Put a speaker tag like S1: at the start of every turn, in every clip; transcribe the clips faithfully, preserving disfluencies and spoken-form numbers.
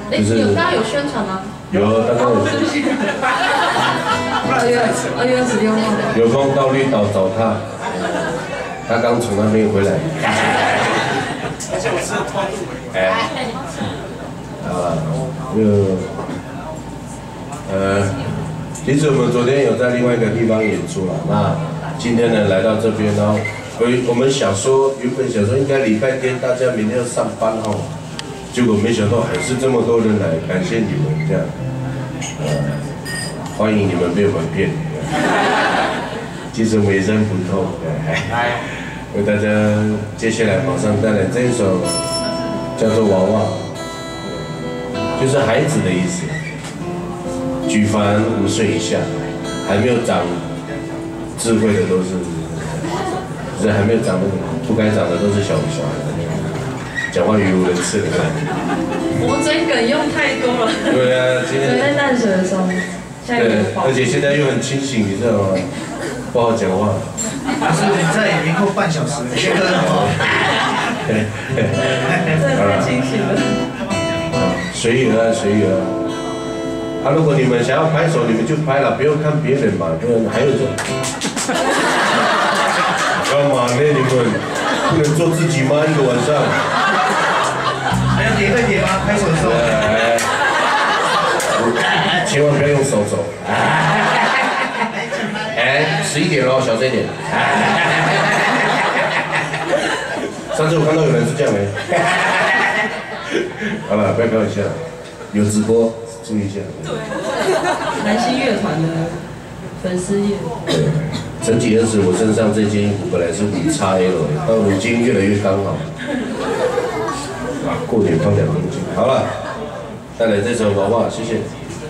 S1: 哎，有大家有宣传吗？
S2: 有，大概有。
S1: 二月二月二十六号。
S2: 有空到绿岛找他，他刚从那边回来。而且我是偷渡。哎。啊，就呃，其实我们昨天有在另外一个地方演出了，那今天呢来到这边，然后我我们想说，原本想说应该礼拜天大家明天要上班哦。 结果没想到还是这么多人来，感谢你们这样，呃，欢迎你们被我们骗。其实我们也是很普通，为大家接下来马上带来这一首叫做《娃娃》，就是孩子的意思。举凡五岁以下，还没有长智慧的都是，就是还没有长那个不该长的都是小小孩。 讲话语无伦次的。
S1: 我嘴梗用太多了。
S2: 对啊，今天。
S1: 在淡水的时候，下雨
S2: 对，而且现在又很清醒，你知道吗？不好讲话。
S3: 可是你再也没过半小时，你觉得好？
S1: 真的太清醒了。
S2: 随缘啊，随缘啊。啊，如果你们想要拍手，你们就拍了，不用看别人嘛，不然还有种。干嘛呢？你们不能做自己吗？一个晚上。
S3: 还要叠对叠吗？拍手的时候。
S2: 千万不要用手走。哎，十一点喽，小声一点。上次我看到有人是这样的。好了，不要开玩笑，有直播，注意一下。
S1: 对。南星乐团的粉丝页。
S2: 对。曾几何时，我身上这件衣服本来是五 X L， 到如今越来越刚好。 过点放两公斤，好了，带来这首娃娃，谢谢。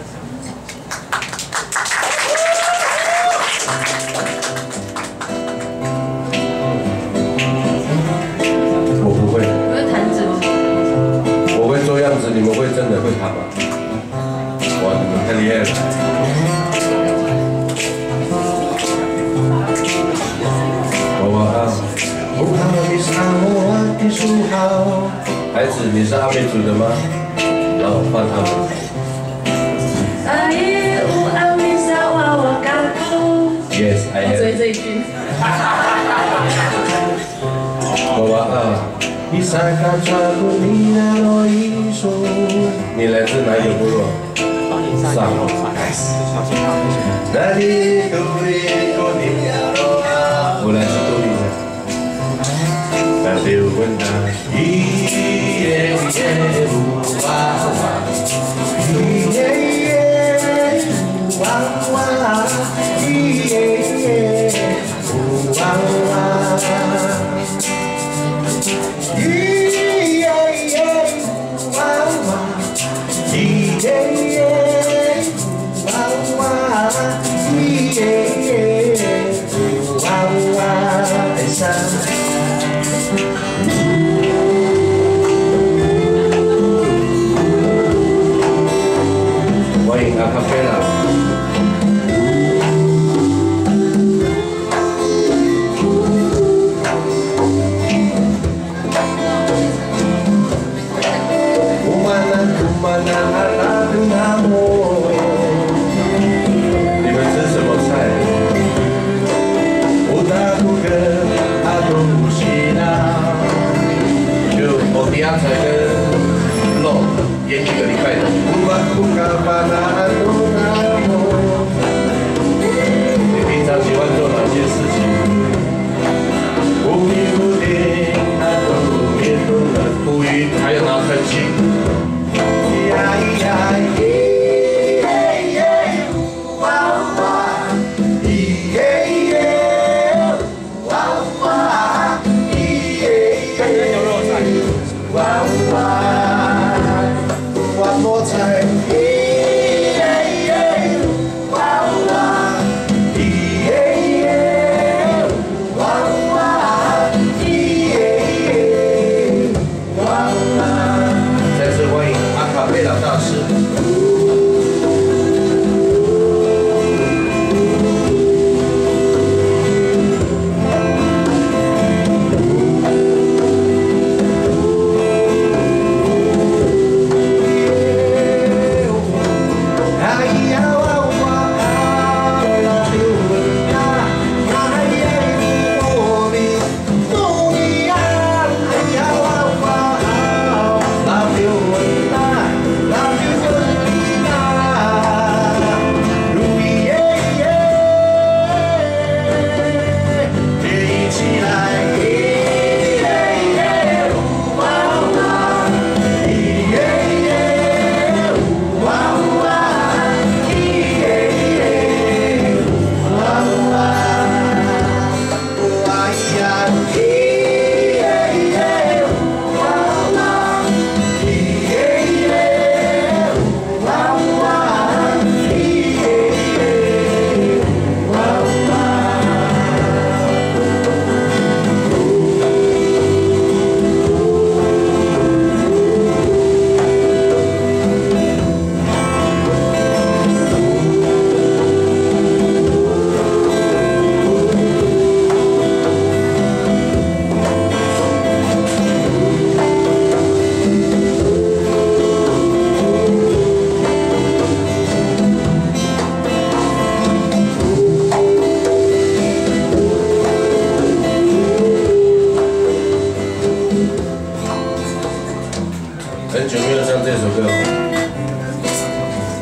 S2: 我不会。
S1: 你会弹指吗？
S2: 我会做样子，你们会真的会弹吗？哇，你们太厉害了！娃娃啊，不好意思，我的书好。 孩子，你是阿美族的吗？然后换他们。Yes, I am。
S1: 追这一句。
S2: 娃娃啊，你三个抓住你那罗伊说。你来自哪一个部落？上海。那里都会过你。我来自多利的。 那就问他，咿耶耶呜哇哇，咿耶耶呜哇哇，咿耶耶呜哇哇，咿耶耶呜哇哇，咿耶耶呜哇哇，咿耶耶呜哇哇，爱上。 欢迎阿卡贝拉。你们吃什么菜？我大不跟阿东不西啦，就我第二菜跟肉腌一个礼拜的。 你平常喜欢做哪些事情？捕鱼、捕蝶、捕面都能捕鱼，还有拿喷漆。呀呀咿耶耶哇哇，咿耶耶哇哇，咿耶耶哇哇，哇多彩。 大师。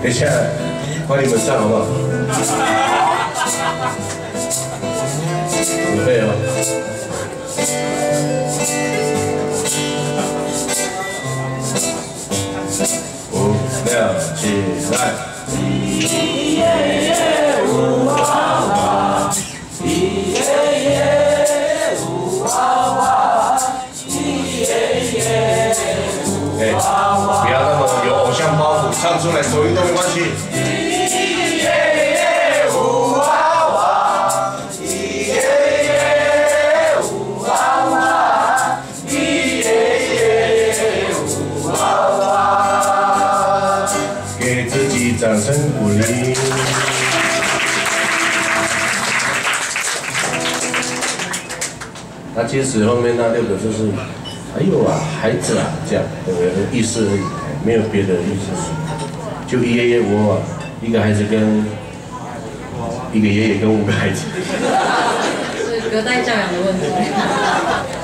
S2: 等一下帮你们唱好不好？准备哦。五六七来。一耶耶呜哇哇，一耶耶呜哇哇，一耶耶呜哇哇。不要那么有偶像包袱，唱出来走音都没关系。一耶耶呜哇哇，一耶耶呜哇哇，一耶耶呜哇哇，给自己掌声鼓励。那其实后面那六个就是，哎呦啊，孩子啊，这样有个意思而已，没有别的意思。就一爷爷我一个孩子跟一个爷爷跟五个孩子。
S1: 是隔代教养的问题。